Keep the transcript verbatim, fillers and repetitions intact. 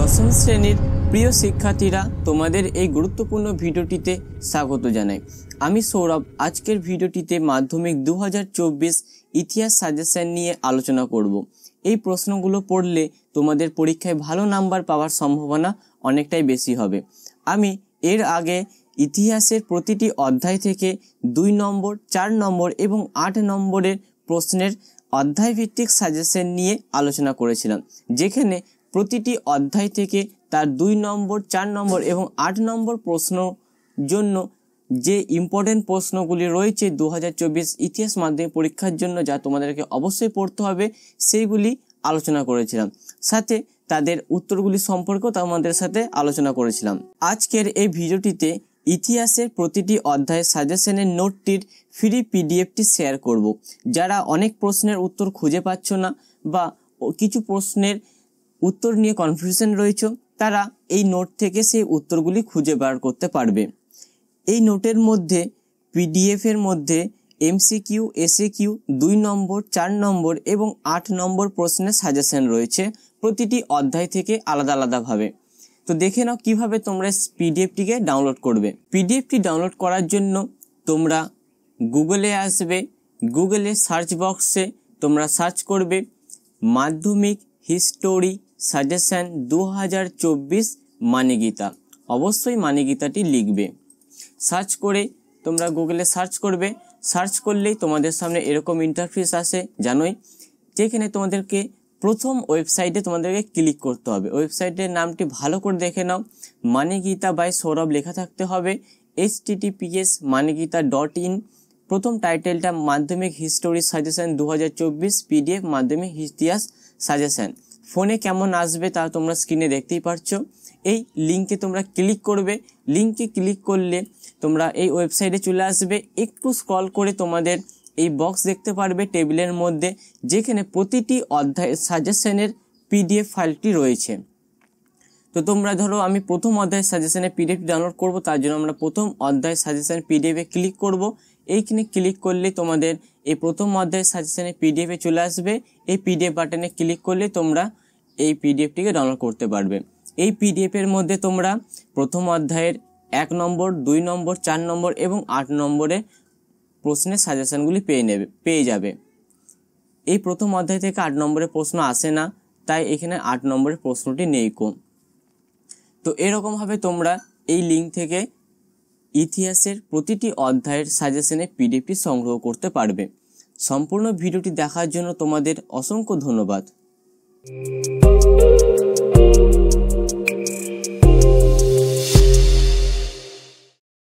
দশম শ্রেণীর প্রিয় শিক্ষার্থীরা, তোমাদের এই গুরুত্বপূর্ণ ভিডিওটিতে স্বাগত জানাই। আমি সৌরভ। আজকের ভিডিওটিতে মাধ্যমিক দু হাজার চব্বিশ ইতিহাস সাজেশন নিয়ে আলোচনা করব। এই প্রশ্নগুলো পড়লে তোমাদের পরীক্ষায় ভালো নাম্বার পাওয়ার সম্ভাবনা অনেকটাই বেশি হবে। আমি এর আগে ইতিহাসের প্রতিটি অধ্যায় থেকে দুই নম্বর, চার নম্বর এবং আট নম্বরের প্রশ্নের অধ্যায়ভিত্তিক সাজেশন নিয়ে আলোচনা করেছিলাম, যেখানে প্রতিটি অধ্যায় থেকে তার দুই নম্বর, চার নম্বর এবং আট নম্বর প্রশ্ন জন্য যে ইম্পর্টেন্ট প্রশ্নগুলি রয়েছে দু হাজার চব্বিশ ইতিহাস মাধ্যমিক পরীক্ষার জন্য, যা তোমাদেরকে অবশ্যই পড়তে হবে, সেইগুলি আলোচনা করেছিলাম। সাথে তাদের উত্তরগুলি সম্পর্কেও তোমাদের সাথে আলোচনা করেছিলাম। আজকের এই ভিডিওটিতে ইতিহাসের প্রতিটি অধ্যায় সাজেশনের নোটটির ফ্রি পিডিএফটি শেয়ার করব। যারা অনেক প্রশ্নের উত্তর খুঁজে পাচ্ছ না বা কিছু প্রশ্নের উত্তর নিয়ে কনফিউশন রয়েছে, তারা এই নোট থেকে সেই উত্তরগুলি খুঁজে বার করতে পারবে। এই নোটের মধ্যে পিডিএফ এর মধ্যে এমসিকিউ, এসএকিউ, দুই নম্বর, চার নম্বর এবং আট নম্বর প্রশ্নের সাজেশন রয়েছে প্রতিটি অধ্যায় থেকে আলাদা আলাদাভাবে। তো দেখে নাও কিভাবে তোমরা পিডিএফটিকে ডাউনলোড করবে। পিডিএফটি ডাউনলোড করার জন্য তোমরা গুগলে আসবে। গুগলে সার্চ বক্সে তোমরা সার্চ করবে মাধ্যমিক হিস্টোরি সাজেশন দু হাজার চব্বিশ মানিগীতা। অবশ্যই মানিগীতাটি লিখবে। সার্চ করে তোমরা গুগলে সার্চ করবে। সার্চ করলেই তোমাদের সামনে এরকম ইন্টারফেস আসে, জানোই, যেখানে তোমাদেরকে প্রথম ওয়েবসাইটে তোমাদেরকে ক্লিক করতে হবে। ওয়েবসাইটের নামটি ভালো করে দেখে নাও। মানিগীতা বাই সৌরভ লেখা থাকতে হবে। H T T P S মানিগীতা ডট ইন। প্রথম টাইটেলটা মাধ্যমিক হিস্টোরি সাজেশন দু হাজার চব্বিশ পিডিএফ মাধ্যমিক ইতিহাস সাজেশন। ফোনে কেমন আসবে তা তোমরা স্ক্রিনে দেখতেই পারছো। এই লিঙ্কে তোমরা ক্লিক করবে। লিঙ্কে ক্লিক করলে তোমরা এই ওয়েবসাইটে চলে আসবে। একটু স্ক্রল করে তোমাদের এই বক্স দেখতে পারবে টেবিলের মধ্যে, যেখানে প্রতিটি অধ্যায় সাজেশনের পিডিএফ ফাইলটি রয়েছে। তো তোমরা ধরো আমি প্রথম অধ্যায় সাজেশনের পিডিএফ ডাউনলোড করব, তার জন্য আমরা প্রথম অধ্যায় সাজেশন পিডিএফে ক্লিক করব। এইখানে ক্লিক করলে তোমাদের এই প্রথম অধ্যায় সাজেশনের পিডিএফে চলে আসবে। এই পিডিএফ বাটনে ক্লিক করলে তোমরা এই পিডিএফটিকে ডাউনলোড করতে পারবে। এই পিডিএফ এর মধ্যে তোমরা প্রথম অধ্যায়ের এক নম্বর, দুই নম্বর, চার নম্বর এবং আট নম্বরে প্রশ্নের সাজেশনগুলি পেয়ে নেবে পেয়ে যাবে। এই প্রথম অধ্যায় থেকে আট নম্বরের প্রশ্ন আসে না, তাই এখানে আট নম্বরের প্রশ্নটি নেই কম। তো এরকমভাবে তোমরা এই লিঙ্ক থেকে ইতিহাসের প্রতিটি অধ্যায়ের সাজেশনের পিডিএফটি সংগ্রহ করতে পারবে। সম্পূর্ণ ভিডিওটি দেখার জন্য তোমাদের অসংখ্য ধন্যবাদ।